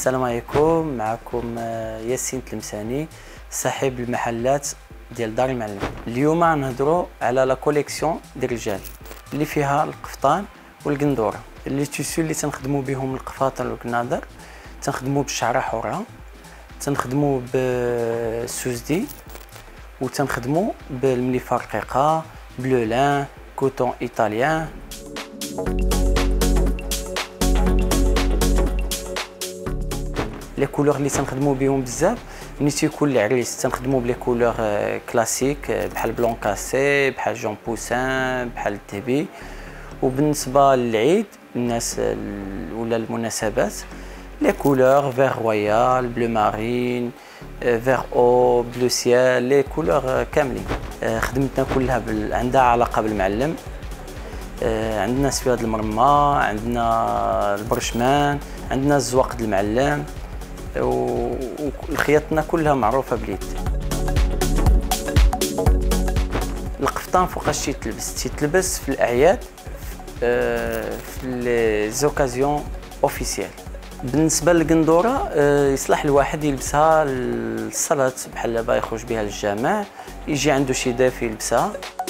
السلام عليكم. معكم ياسين تلمساني صاحب المحلات ديال دار المعلم. اليوم غنهضروا على لا كوليكسيون ديال الرجال اللي فيها القفطان والقندوره. اللي تيسو اللي تنخدموا بهم القفاطن والكنادر، تنخدموا بالشعره حره، تنخدموا بالسوزدي، وتنخدموا بالمليفه رقيقه، بلو لان، كوتون ايطاليان. لي كولور اللي تنخدموا بهم بزاف ملي تيكون العريس تنخدموا بلي كولور كلاسيك بحال بلون كاسي، بحال جون بوسان، بحال التبي. وبالنسبه للعيد الناس ولا المناسبات لي كولور فيغ رويال، بلو مارين، فيغ او، بلو سيال، لي كولور كاملين. خدمتنا كلها عندها علاقه بالمعلم. عندنا سفياد المرمى، عندنا البرشمان، عندنا الزواق د المعلم، والخياطنا كلها معروفه باليد. القفطان فوقاش تيتلبس في الاعياد، في لي زوكازيون اوفيسيال. بالنسبه للقندوره يصلح الواحد يلبسها للصلاه، بحال دابا يخرج بها للجامع، يجي عنده شي دافي يلبسها.